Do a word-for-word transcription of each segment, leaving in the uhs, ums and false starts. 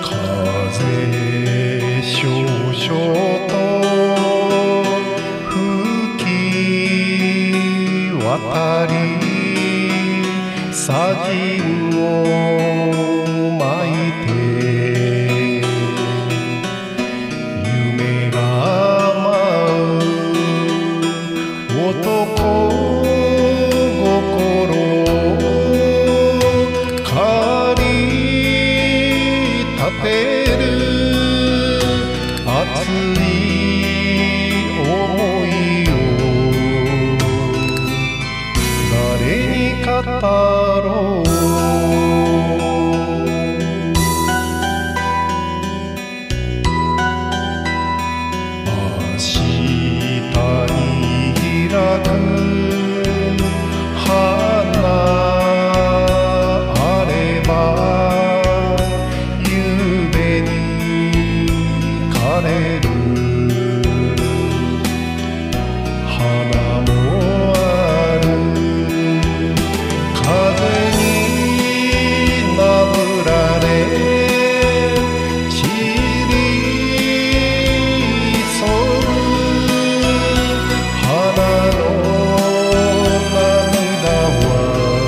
風少々と吹き渡り砂塵をまいて夢が舞う男心駆り立てる熱い想いを誰に語ろう。明日に開く花あればゆうべに枯れる花もある。風になぶられ散り添う花の涙は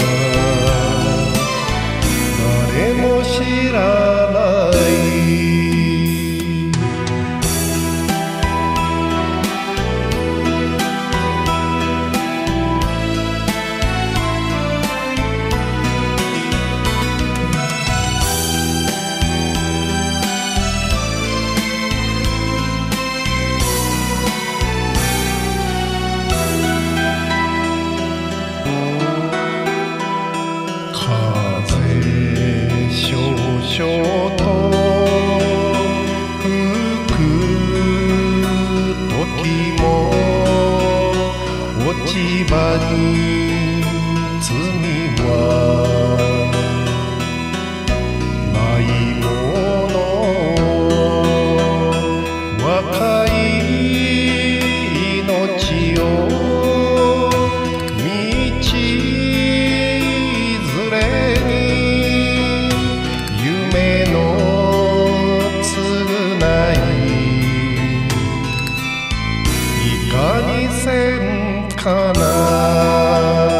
誰も知らない。少々と吹く時も落ち葉に罪はないもの。若い命を道連れに夢の償いいかにせんかな。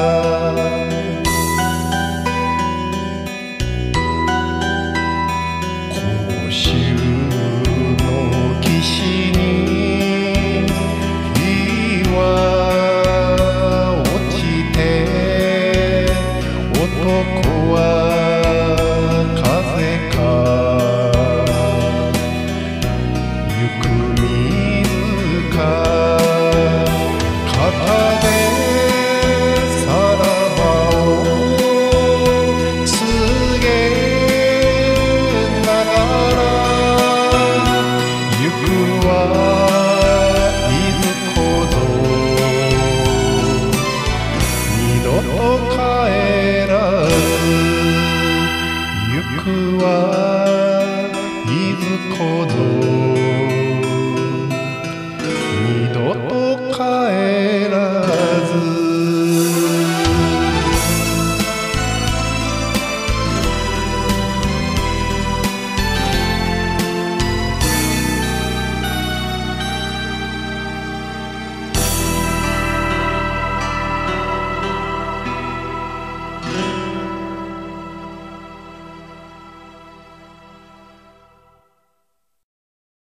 甲州の岸に日は落ちて男は風か行く水か肩でさらばを告げながら行くはいずこぞ二度と帰らず。行くはいずこぞ